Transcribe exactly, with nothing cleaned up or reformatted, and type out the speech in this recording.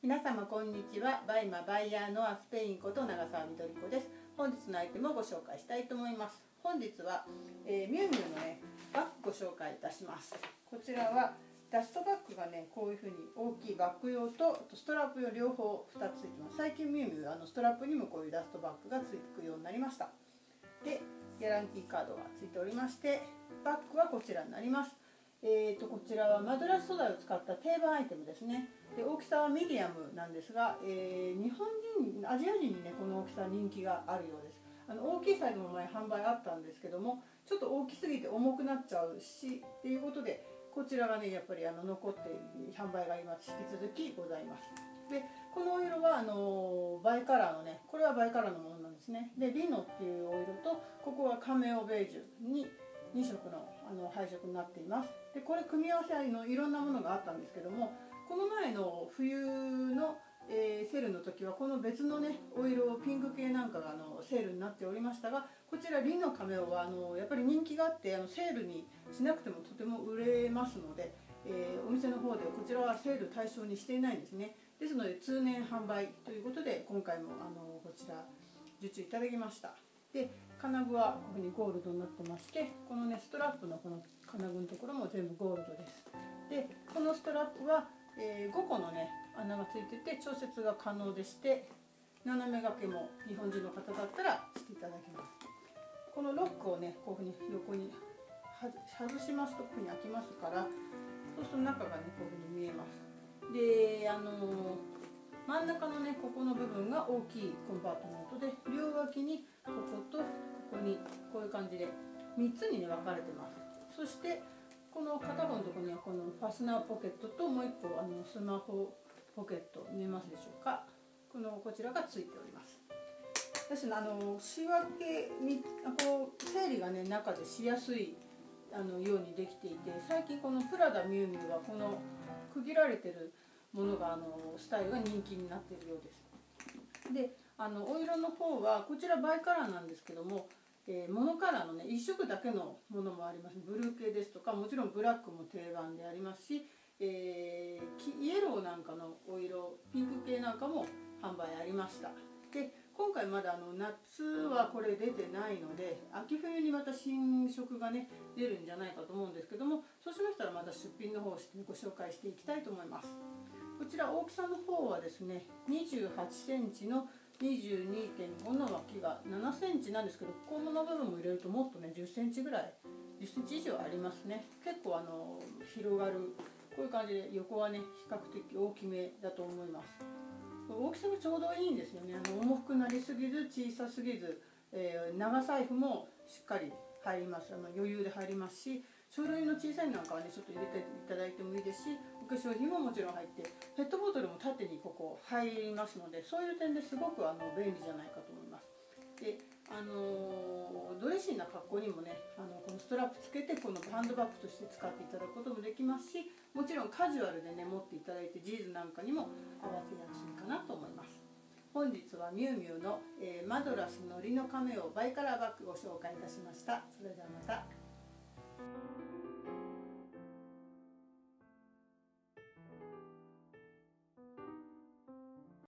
皆様こんにちは。バイマバイヤーのアスペインこと長澤みどり子です。本日のアイテムをご紹介したいと思います。本日は、えー、ミュウミュウのねバッグご紹介いたします。こちらはダストバッグがねこういう風に大きいバッグ用とストラップ用両方ふたつついてます。最近ミュウミュウあのストラップにもこういうダストバッグがつくようになりました。でギャランティーカードがついておりまして、バッグはこちらになります。えー、とこちらはマドラス素材を使った定番アイテムですね。で大きさはミディアムなんですが、えー、日本人アジア人にねこの大きさ人気があるようです。あの大きいサイズも前販売あったんですけども、ちょっと大きすぎて重くなっちゃうしっていうことで、こちらがねやっぱりあの残って販売が今引き続きございます。でこのお色はあのバイカラーのね、これはバイカラーのものなんですね。でリノっていうお色と、ここはカメオベージュにに色のあの配色になっています。でこれ組み合わせのいろんなものがあったんですけども、この前の冬の、えー、セールの時はこの別のねお色ピンク系なんかがあのセールになっておりましたが、こちらリノカメオはあのやっぱり人気があって、あのセールにしなくてもとても売れますので、えー、お店の方でこちらはセール対象にしていないんですね。ですので通年販売ということで、今回もあのこちら受注いただきました。で金具はここにゴールドになってまして、このねストラップのこの金具のところも全部ゴールドです。でこのストラップは、えー、ごこのね穴がついてて調節が可能でして、斜め掛けも日本人の方だったらしていただけます。このロックをねこういうふうに横に外しますとここに開きますから、そうすると中がねこういうふうに見えます。であのー真ん中のねここの部分が大きいコンパートメントで、両脇にこことここにこういう感じでみっつにね分かれてます。そしてこの片方のところにはこのファスナーポケットと、もう一個あのスマホポケット見えますでしょうか。このこちらがついております。ですのであの仕分けにこう整理がね中でしやすいあのようにできていて、最近このプラダミュウミュウはこの区切られてるものがあのスタイルが人気になっているようです。であのお色の方はこちらバイカラーなんですけども、えー、モノカラーのねいっ色だけのものもあります。ブルー系ですとか、もちろんブラックも定番でありますし、えー、イエローなんかのお色、ピンク系なんかも販売ありました。で今回まだあの夏はこれ出てないので、秋冬にまた新色がね出るんじゃないかと思うんですけども、そうしましたらまた出品の方をしてご紹介していきたいと思います。こちら大きさの方はですね、にじゅうはちセンチの にじゅうにてんご の脇がななセンチなんですけど、ここの部分も入れるともっとねじゅっセンチぐらい、じゅっセンチ以上ありますね。結構あの広がる、こういう感じで横はね比較的大きめだと思います。大きさがちょうどいいんですよね。あの重くなりすぎず小さすぎず、えー、長財布もしっかり入ります。あの余裕で入りますし、書類の小さいなんかはねちょっと入れていただいてもいいですし、お化粧品ももちろん入って、ペットボトルも縦にここ入りますので、そういう点ですごくあの便利じゃないかと思います。であのー、ドレッシーな格好にもねあのこのストラップつけてこのハンドバッグとして使っていただくこともできますし、もちろんカジュアルでね持っていただいてジーンズなんかにも合わせやすいかなと思います。本日はミュウミュウの、えー、マドラスのリノカメオバイカラーバッグをご紹介いたしました。それではまた。